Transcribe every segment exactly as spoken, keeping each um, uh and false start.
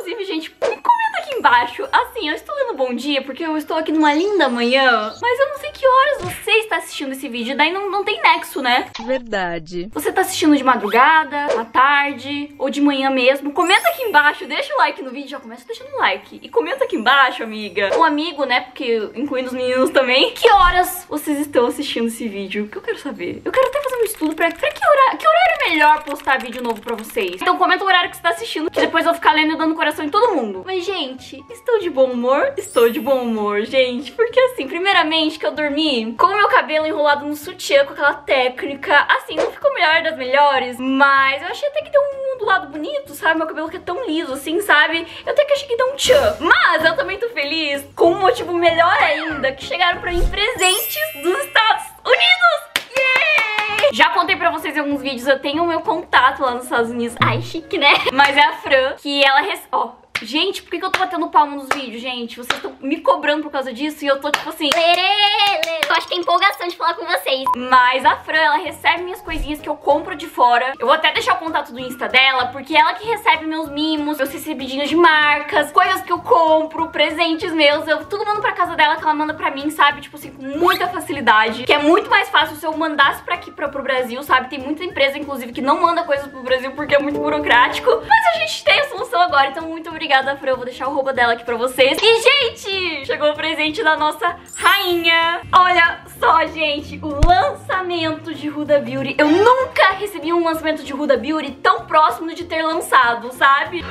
inclusive, gente, me comenta aqui embaixo. Assim, eu estou dando bom dia porque eu estou aqui numa linda manhã, mas eu não sei que horas você está assistindo esse vídeo, daí não, não tem nexo, né? Verdade. Você tá assistindo de madrugada, à tarde ou de manhã mesmo? Comenta aqui embaixo, deixa o like no vídeo, já começa deixando o like. E comenta aqui embaixo, amiga, um amigo, né, porque incluindo os meninos também, que horas vocês estão assistindo esse vídeo, que eu quero saber. Eu quero até fazer um estudo pra, pra que, horário, que horário é melhor postar vídeo novo pra vocês. Então comenta o horário que você tá assistindo, que depois eu vou ficar lendo e dando coração em todo mundo. Mas, gente, estou de bom humor? Estou de bom humor, gente. Porque, assim, primeiramente que eu dormi com o meu cabelo enrolado no sutiã, com aquela técnica. Assim, não ficou melhor das melhores, mas eu achei até que deu um ondulado bonito, sabe? Meu cabelo que é tão liso, assim, sabe? Eu até que achei que deu um tchan. Mas eu também tô feliz com um motivo melhor ainda, que chegaram pra mim presentes dos Estados Unidos. Yeah! Já contei pra vocês em alguns vídeos, eu tenho o meu contato lá nos Estados Unidos. Ai, chique, né? Mas é a Fran, que ela... Rece... Ó, gente, por que, que eu tô batendo palma nos vídeos, gente? Vocês estão me cobrando por causa disso e eu tô tipo assim... Eu acho que é empolgação de falar com vocês. Mas a Fran, ela recebe minhas coisinhas que eu compro de fora. Eu vou até deixar o contato do Insta dela, porque ela que recebe meus mimos, meus recebidinhos de marcas, coisas que eu compro, presentes meus. Eu tudo mando pra casa dela, que ela manda pra mim, sabe? Tipo assim, com muita facilidade. Que é muito mais fácil se eu mandasse pra aqui, pra, pro Brasil, sabe? Tem muita empresa, inclusive, que não manda coisas pro Brasil porque é muito burocrático. Mas a gente tem a solução agora, então muito obrigada, Fran. Eu vou deixar o arroba dela aqui pra vocês. E, gente, chegou o presente da nossa rainha. Olha só, gente, o lançamento de Huda Beauty. Eu nunca recebi um lançamento de Huda Beauty tão próximo de ter lançado, sabe?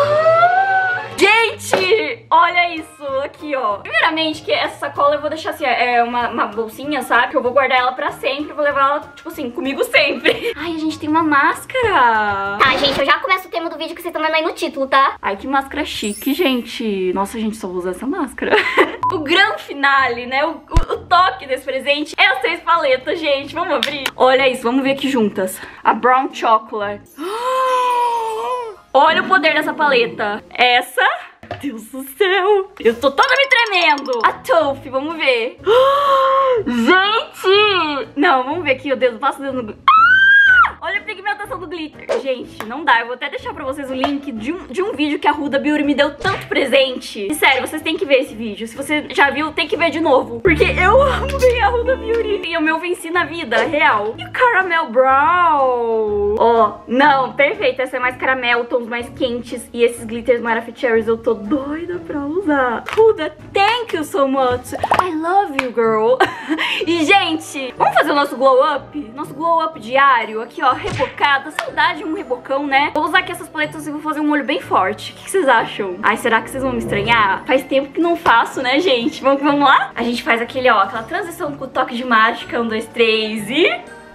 Gente, olha isso aqui, ó. Primeiramente, que essa sacola eu vou deixar assim, é uma, uma bolsinha, sabe? Que eu vou guardar ela pra sempre, vou levar ela, tipo assim, comigo sempre. Ai, a gente tem uma máscara. Tá, gente, eu já começo o tema do vídeo que vocês estão vendo aí no título, tá? Ai, que máscara chique, gente. Nossa, gente, só vou usar essa máscara. O grande finale, né? O, o, o toque desse presente é as três paletas, gente. Vamos abrir? Olha isso, vamos ver aqui juntas. A Brown Chocolate. Olha o poder dessa paleta. Essa... Deus do céu. Eu tô toda me tremendo. A Taupe, vamos ver. Gente! Não, vamos ver aqui, o dedo. Passa o dedo no... Olha a pigmentação do glitter. Gente, não dá. Eu vou até deixar pra vocês o link de um, de um vídeo que a Huda Beauty me deu tanto presente. E sério, vocês têm que ver esse vídeo. Se você já viu, tem que ver de novo. Porque eu amo bem a Huda Beauty. E eu me venci na vida, real. E o Caramel Brown. Ó, oh, não, perfeito. Essa é mais caramel, tons mais quentes. E esses glitters Marafi Cherries eu tô doida pra usar. Huda, thank you so much. I love you, girl. E, gente, vamos fazer o nosso glow up? Nosso glow up diário. Aqui, ó, rebocada. Saudade de um rebocão, né? Vou usar aqui essas paletas e vou fazer um molho bem forte. O que, que vocês acham? Ai, será que vocês vão me estranhar? Faz tempo que não faço, né, gente? Vamos, vamos lá? A gente faz aquele, ó, aquela transição com o toque de mágica. Um, dois, três e...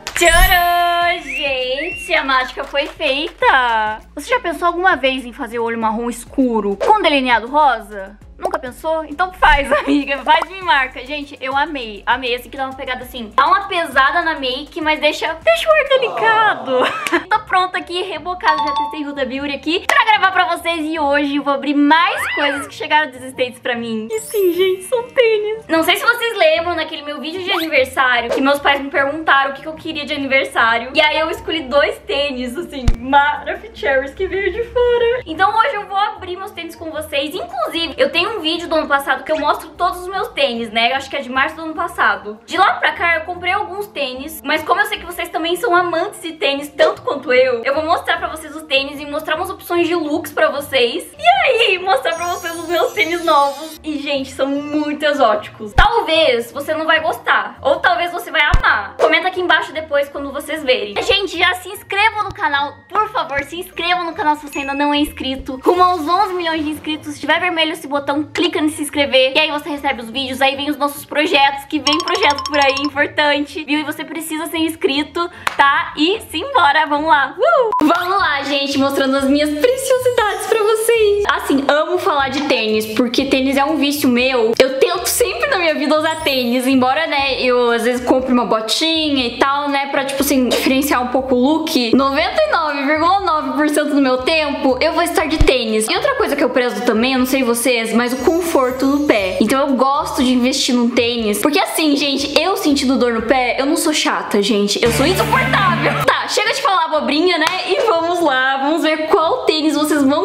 Tcharam! Gente, a mágica foi feita! Você já pensou alguma vez em fazer o olho marrom escuro com delineado rosa? Nunca pensou? Então faz, amiga. Faz e me marca. Gente, eu amei. Amei. Assim que dá uma pegada assim. Dá uma pesada na make, mas deixa, deixa o ar delicado. Oh. Tô pronta aqui, rebocada. Já testei Huda Beauty aqui pra gravar pra vocês. E hoje eu vou abrir mais coisas que chegaram dos States pra mim. E sim, gente, são tênis. Não sei se vocês lembram naquele meu vídeo de aniversário que meus pais me perguntaram o que, que eu queria de aniversário. E aí eu escolhi dois tênis, assim, Marafi Cherries que veio de fora. Então hoje eu vou abrir meus tênis com vocês. Inclusive, eu tenho um vídeo do ano passado que eu mostro todos os meus tênis, né? Eu acho que é de março do ano passado. De lá pra cá eu comprei alguns tênis, mas como eu sei que vocês também são amantes de tênis tanto quanto eu, eu vou mostrar pra vocês os tênis e mostrar umas opções de looks pra vocês. E aí, mostrar pra vocês os meus tênis novos. E, gente, são muito exóticos. Talvez você não vai gostar, ou talvez você vai amar. Comenta aqui embaixo depois quando vocês verem. Gente, já se inscrevam no canal, por favor, se inscrevam no canal se você ainda não é inscrito. Rumo aos onze milhões de inscritos. Se tiver vermelho esse botão, clica em se inscrever, e aí você recebe os vídeos, aí vem os nossos projetos, que vem projeto por aí importante, viu? E você precisa ser inscrito, tá? E simbora, vamos lá! Uh! Vamos lá, gente, mostrando as minhas preciosidades pra vocês. Assim, amo falar de tênis, porque tênis é um vício meu. Eu tento sempre na minha vida usar tênis, embora, né, eu às vezes compre uma botinha e tal, né, pra, tipo assim, diferenciar um pouco o look. noventa e nove vírgula nove por cento do meu tempo, eu vou estar de tênis. E outra coisa que eu prezo também, eu não sei vocês, mas o conforto do pé. Então eu gosto de investir num tênis, porque assim, gente, eu sentindo dor no pé, eu não sou chata, gente, eu sou insuportável. Tá, chega de falar abobrinha, né, e vamos lá, vamos ver qual tênis vocês vão gostar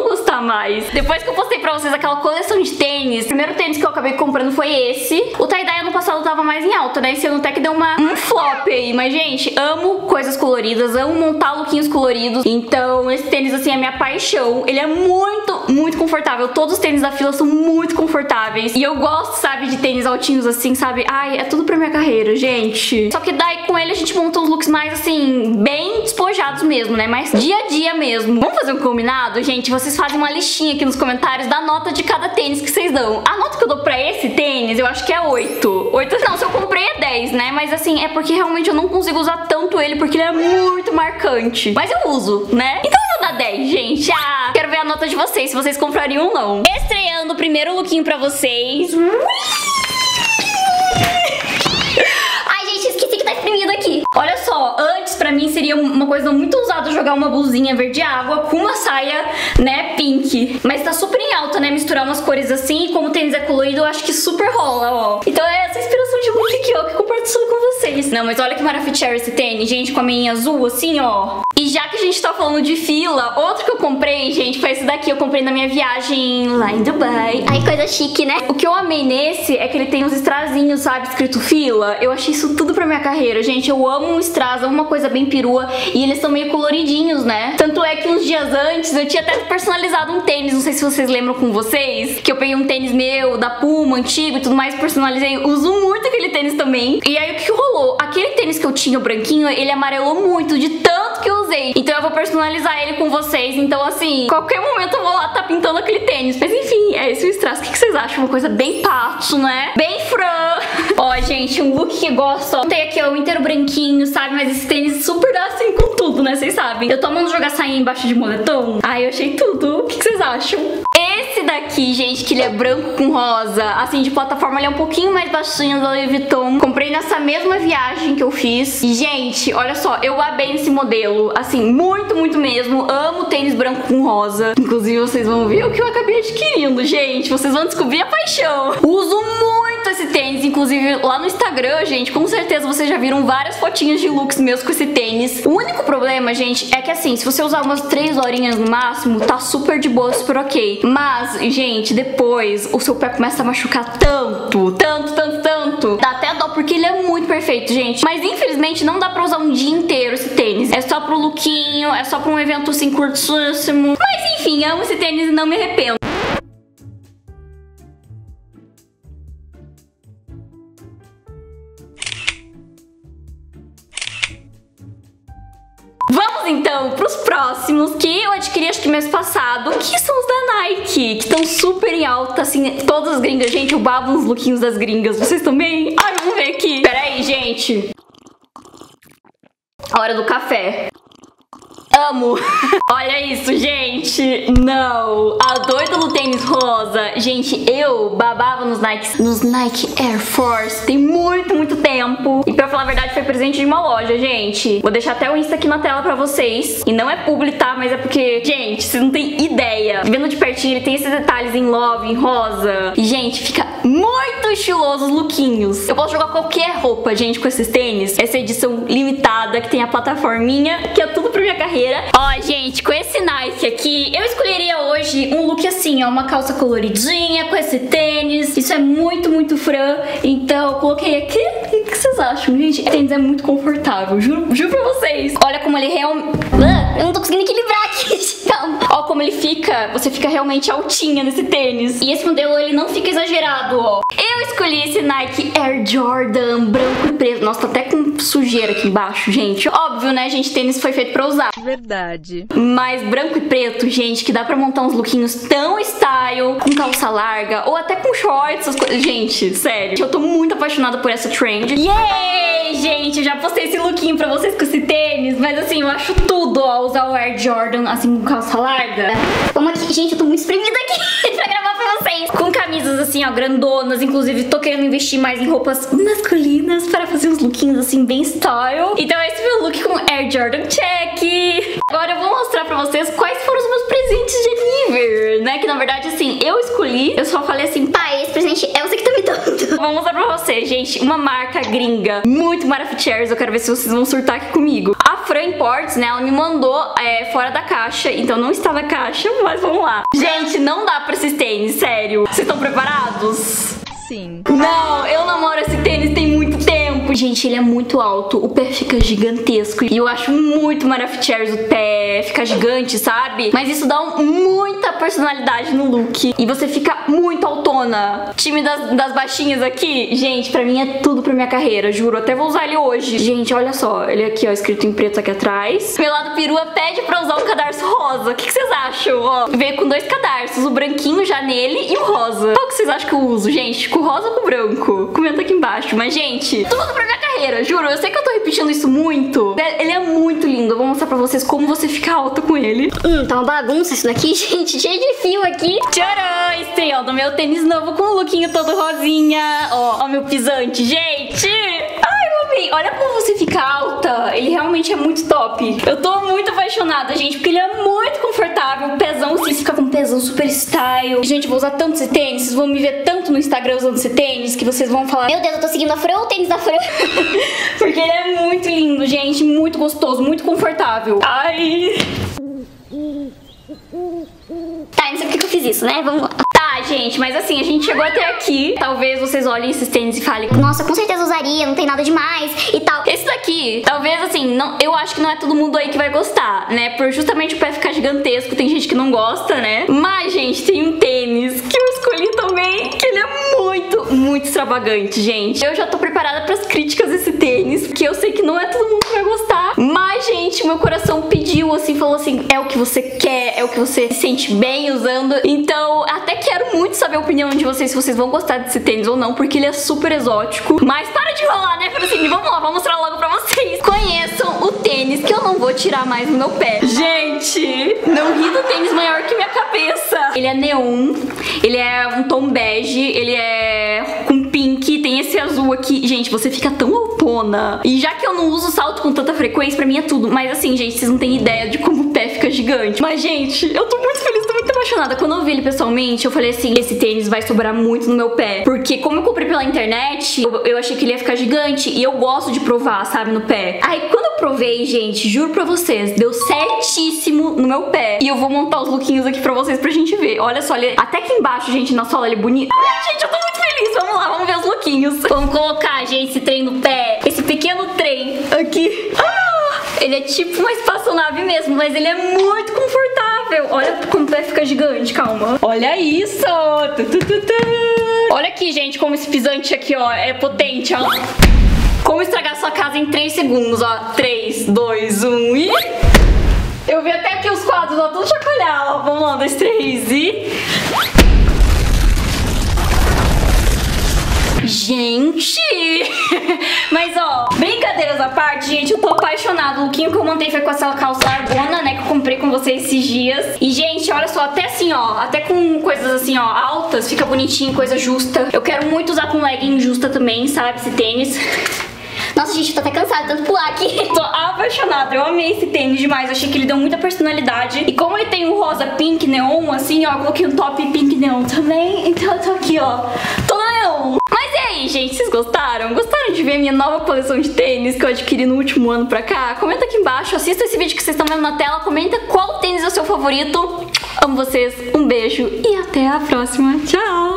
mais. Depois que eu postei pra vocês aquela coleção de tênis, o primeiro tênis que eu acabei comprando foi esse. O tie-dye ano passado tava mais em alta, né? Esse ano até que deu uma, um flop aí. Mas, gente, amo coisas coloridas, amo montar lookinhos coloridos. Então, esse tênis, assim, é minha paixão. Ele é muito, muito confortável. Todos os tênis da Fila são muito confortáveis. E eu gosto, sabe, de tênis altinhos assim, sabe? Ai, é tudo pra minha carreira, gente. Só que daí, com ele, a gente monta uns looks mais, assim, bem despojados mesmo, né? Mais dia a dia mesmo. Vamos fazer um combinado, gente? Vocês fazem uma listinha aqui nos comentários da nota de cada tênis que vocês dão. A nota que eu dou pra esse tênis, eu acho que é oito. oito, não, se eu comprei é dez, né? Mas, assim, é porque realmente eu não consigo usar tanto ele, porque ele é muito marcante. Mas eu uso, né? Então eu vou dar dez, gente. Ah, quero ver a nota de vocês, se vocês comprariam ou não. Estreando o primeiro lookinho pra vocês. Ai, gente, esqueci que tá espremido aqui. Olha só, antes pra mim seria uma coisa muito usada jogar uma blusinha verde água com uma saia, né, pink. Mas tá super em alta, né, misturar umas cores assim. E como o tênis é colorido, eu acho que super rola, ó. Então é essa inspiração de look aqui, ó, que eu compartilho com vocês. Não, mas olha que maravilhoso esse tênis, gente, com a meinha azul assim, ó. E já que a gente tá falando de Fila, outro que eu comprei, gente, foi esse daqui. Eu comprei na minha viagem lá em Dubai. Ai, coisa chique, né? O que eu amei nesse é que ele tem uns strazinhos, sabe, escrito Fila. Eu achei isso tudo pra minha carreira, gente. Eu amo um strass, amo uma coisa bem perua. E eles são meio coloridinhos, né? Tanto é que uns dias antes eu tinha até personalizado um tênis. Não sei se vocês lembram com vocês. Que eu peguei um tênis meu, da Puma, antigo e tudo mais, personalizei. Uso muito aquele tênis também. E aí o que rolou? Aquele tênis que eu tinha, o branquinho, ele amarelou muito de tanto que eu usei. Então eu vou personalizar ele com vocês. Então assim, qualquer momento eu vou lá tá pintando aquele tênis. Mas enfim, é esse o strass. O que vocês acham? Uma coisa bem pato, né? Bem fran. Ó, gente, um look que eu gosto, ó. Tem aqui, ó, o inteiro branquinho, sabe? Mas esse tênis super dá assim com tudo, né? Vocês sabem. Eu tô amando jogar sainha embaixo de moletom. Ai, eu achei tudo. O que vocês acham? Esse daqui, gente, que ele é branco com rosa, assim, de plataforma, ele é um pouquinho mais baixinho da Louis Vuitton. Comprei nessa mesma viagem que eu fiz. E, gente, olha só, eu amei esse modelo. Assim, muito, muito mesmo. Amo tênis branco com rosa. Inclusive, vocês vão ver o que eu acabei adquirindo, gente. Vocês vão descobrir a paixão. Uso muito esse tênis. Inclusive, lá no Instagram, gente, com certeza vocês já viram várias fotinhas de looks meus com esse tênis. O único problema, gente, é que assim, se você usar umas três horinhas no máximo, tá super de boa, super ok. Mas, gente, depois o seu pé começa a machucar tanto, tanto, tanto, tanto. Dá até dó, porque ele é muito perfeito, gente. Mas, infelizmente, não dá pra usar um dia inteiro esse tênis. É só pro lookinho, é só pra um evento, assim, curtíssimo. Mas, enfim, amo esse tênis e não me arrependo. Vamos então pros próximos, que eu adquiri acho que mês passado, que são os da Nike, que estão super em alta, assim, todas as gringas. Gente, eu babo uns lookinhos das gringas, vocês também? Ai, vamos ver aqui. Pera aí, gente. A hora do café. Amo. Olha isso, gente. Não. A doida do tênis rosa. Gente, eu babava nos Nike, nos Nike Air Force tem muito, muito tempo. E pra falar a verdade, foi presente de uma loja, gente. Vou deixar até o Insta aqui na tela pra vocês. E não é publi, tá? Mas é porque, gente, vocês não têm ideia. Vendo de pertinho, ele tem esses detalhes em love, em rosa. E, gente, fica muito estiloso os lookinhos. Eu posso jogar qualquer roupa, gente, com esses tênis. Essa edição limitada, que tem a plataforminha, que é tudo pra minha carreira. Ó, gente, com esse Nike aqui, eu escolheria hoje um look assim, ó, uma calça coloridinha com esse tênis. Isso é muito, muito fran. Então, eu coloquei aqui. O que vocês acham, gente? Esse tênis é muito confortável, juro, juro pra vocês. Olha como ele realmente... Eu não tô conseguindo equilibrar aqui. Calma. Ó, como ele fica, você fica realmente altinha nesse tênis. E esse modelo, ele não fica exagerado, ó. Eu escolhi esse Nike Air Jordan branco e preto. Nossa, tá até com sujeira aqui embaixo, gente. Óbvio, né, gente? Tênis foi feito pra usar. Verdade. Mas branco e preto, gente, que dá pra montar uns lookinhos tão style, com calça larga, ou até com shorts, essas coisas. Gente, sério, eu tô muito apaixonada por essa trend. Yay, gente, eu já postei esse lookinho pra vocês com esse tênis, mas assim, eu acho tudo, ó, usar o Air Jordan, assim, com calça larga. Como aqui, gente, eu tô muito espremida aqui pra gravar pra vocês. Com camisas assim, ó, grandonas, inclusive tô querendo investir mais em roupas masculinas para fazer uns lookinhos assim, bem style. Então esse é o meu look com Air Jordan check. Agora eu vou mostrar pra vocês quais foram os meus presentes de nível, né? Que na verdade, assim, eu escolhi, eu só falei assim, pai, esse presente é você que tá me dando. Vou mostrar pra você, gente, uma marca gringa muito Maravicheries. Eu quero ver se vocês vão surtar aqui comigo. A Fran Imports, né, ela me mandou é, fora da caixa, então não está na caixa, mas vamos lá. Gente, não dá pra esses tênis, sério. Vocês estão preparados? Sim. Não, eu namoro esse tênis tem muito tempo. Gente, ele é muito alto, o pé fica gigantesco. E eu acho muito Maravicheries o pé ficar gigante, sabe? Mas isso dá um, muita personalidade no look. E você fica muito autona. Time das, das baixinhas aqui, gente, pra mim é tudo pra minha carreira, juro. Até vou usar ele hoje. Gente, olha só, ele aqui, ó, escrito em preto aqui atrás. Meu lado perua pede pra usar um cadarço rosa. O que, que vocês acham? Ó, veio com dois cadarços, o branquinho já nele e o rosa. Qual que vocês acham que eu uso, gente? Com rosa ou com branco? Comenta aqui embaixo. Mas, gente, tudo pra minha carreira, juro. Eu sei que eu tô repetindo isso muito. Ele é muito lindo. Eu vou mostrar pra vocês como você fica alta com ele. Hum, tá uma bagunça isso daqui, gente. Cheio de fio aqui. Tcharam! Estreando meu tênis novo com o lookinho todo rosinha. Ó, ó meu pisante, gente. Ai, eu amei. Olha como você fica alta. Ele realmente é muito top. Eu tô muito apaixonada, gente, porque ele é muito confortável. O pezão, você fica com um pezão super style. Gente, eu vou usar tanto esse tênis. Vocês vão me ver tanto no Instagram usando esse tênis que vocês vão falar: Meu Deus, eu tô seguindo a Fran ou o tênis da Fran? Porque ele é muito lindo, gente. Muito gostoso, muito confortável. Ai... Tá, não sei porque que eu fiz isso, né? Vamos lá. Tá, gente, mas assim, a gente chegou até aqui. Talvez vocês olhem esses tênis e falem: Nossa, com certeza usaria, não tem nada demais e tal. Esse daqui, talvez assim, não, eu acho que não é todo mundo aí que vai gostar, né? Por justamente o pé ficar gigantesco, tem gente que não gosta, né? Mas, gente, tem um tênis que eu escolhi também, que ele é muito, muito extravagante, gente. Eu já tô preparada pras críticas desse tênis, porque eu sei que não é todo mundo que vai gostar. Mas, gente, meu coração pediu, assim, falou assim: é o que você quer, é o que você se sente bem usando. Então, até quero muito saber a opinião de vocês, se vocês vão gostar desse tênis ou não, porque ele é super exótico. Mas para de enrolar, né, Francine? Vamos lá, vou mostrar logo pra vocês. Conheçam o tênis que eu não vou tirar mais no meu pé. Gente, não ri do tênis maior que minha cabeça. Ele é neon, ele é um tom bege, ele é com pink, tem esse azul aqui. Gente, você fica tão autona. E já que eu não uso salto com tanta frequência, pra mim é tudo. Mas assim, gente, vocês não têm ideia de como o pé fica gigante. Mas, gente, eu tô muito feliz, tô muito apaixonada. Quando eu vi ele pessoalmente, eu falei assim: esse tênis vai sobrar muito no meu pé. Porque como eu comprei pela internet, eu, eu achei que ele ia ficar gigante. E eu gosto de provar, sabe, no pé. Aí quando eu provei, gente, juro pra vocês, deu certíssimo no meu pé. E eu vou montar os lookinhos aqui pra vocês, pra gente ver. Olha só, ele, até aqui embaixo, gente, na sola ele é bonito. Ai, gente, eu tô muito feliz. Vamos lá, vamos ver os lookinhos. Vamos colocar, gente, esse trem no pé. Esse pequeno trem aqui. Ah, ele é tipo uma espaçonave mesmo, mas ele é muito confortável. Olha como o pé fica gigante, calma. Olha isso. Tu, tu, tu, tu. Olha aqui, gente, como esse pisante aqui, ó, é potente, ó. Como estragar sua casa em três segundos, ó. três, dois, um e... Eu vi até aqui os quadros, ó, tudo chacoalhar, ó. Vamos lá, um, dois, três e... Gente! Mas, ó, brincadeiras à parte, gente, eu tô apaixonada. O lookinho que eu montei foi com essa calça largona, né, que eu comprei com vocês esses dias. E, gente, olha só, até assim, ó, até com coisas assim, ó, altas, fica bonitinho, coisa justa. Eu quero muito usar com legging justa também, sabe, esse tênis. Nossa, gente, eu tô até cansada de tanto pular aqui. Tô apaixonada, eu amei esse tênis demais. Achei que ele deu muita personalidade. E como ele tem um rosa pink neon, assim, ó, eu coloquei um top pink neon também. Então eu tô aqui, ó, toda neon. Mas e aí, gente, vocês gostaram? Gostaram de ver a minha nova coleção de tênis que eu adquiri no último ano pra cá? Comenta aqui embaixo, assista esse vídeo que vocês estão vendo na tela. Comenta qual tênis é o seu favorito. Amo vocês, um beijo e até a próxima. Tchau!